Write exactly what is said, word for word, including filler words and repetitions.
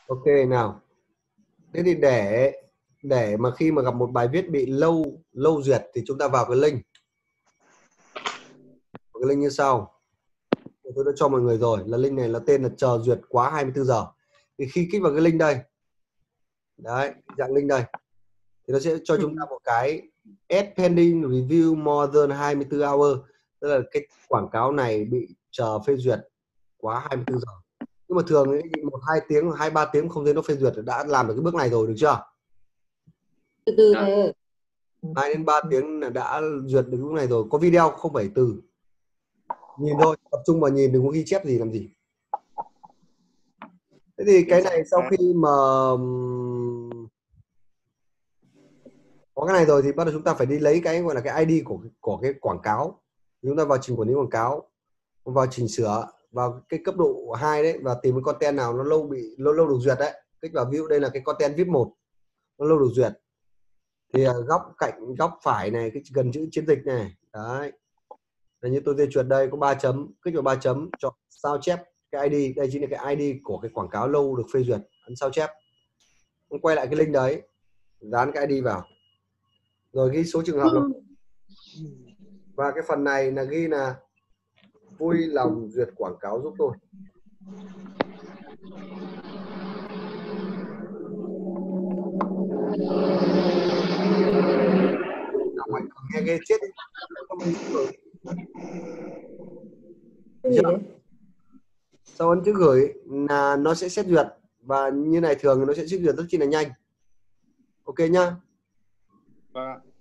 Ok nào. Thế thì để để mà khi mà gặp một bài viết bị lâu lâu duyệt thì chúng ta vào cái link. Cái link như sau. Tôi đã cho mọi người rồi, là link này là tên là chờ duyệt quá hai mươi tư giờ. Thì khi kích vào cái link đây, đấy, dạng link đây, thì nó sẽ cho chúng ta một cái Add pending review more than hai mươi tư hour, tức là cái quảng cáo này bị chờ phê duyệt quá hai mươi tư giờ. Nhưng mà thường ấy, một hai tiếng, hai ba tiếng không thấy nó phê duyệt đã làm được cái bước này rồi, được chưa? Từ từ thầy. hai đến ba tiếng là đã duyệt được lúc này rồi. Có video không phải từ nhìn thôi, tập trung vào nhìn, đừng có ghi chép gì làm gì. Thế thì cái này sau khi mà có cái này rồi thì bắt đầu chúng ta phải đi lấy cái gọi là cái i đê của của cái quảng cáo. Chúng ta vào trình quản lý quảng cáo, vào chỉnh sửa vào cái cấp độ hai đấy, và tìm cái content nào nó lâu bị lâu lâu được duyệt đấy, kích vào view. Đây là cái content vip một, nó lâu được duyệt thì góc cạnh góc phải này, cái gần chữ chiến dịch này đấy, là như tôi dây chuột đây có ba chấm, kích vào ba chấm, chọn sao chép cái i đê. Đây chính là cái i đê của cái quảng cáo lâu được phê duyệt, ấn sao chép, quay lại cái link đấy, dán cái i đê vào, rồi ghi số trường hợp là, và cái phần này là ghi là vui lòng duyệt quảng cáo giúp tôi. Nghe ghê chết đi. Sau ấn chữ gửi là nó sẽ xét duyệt, và như này thường nó sẽ xét duyệt rất chi là nhanh. Ok nhá. Vâng ạ.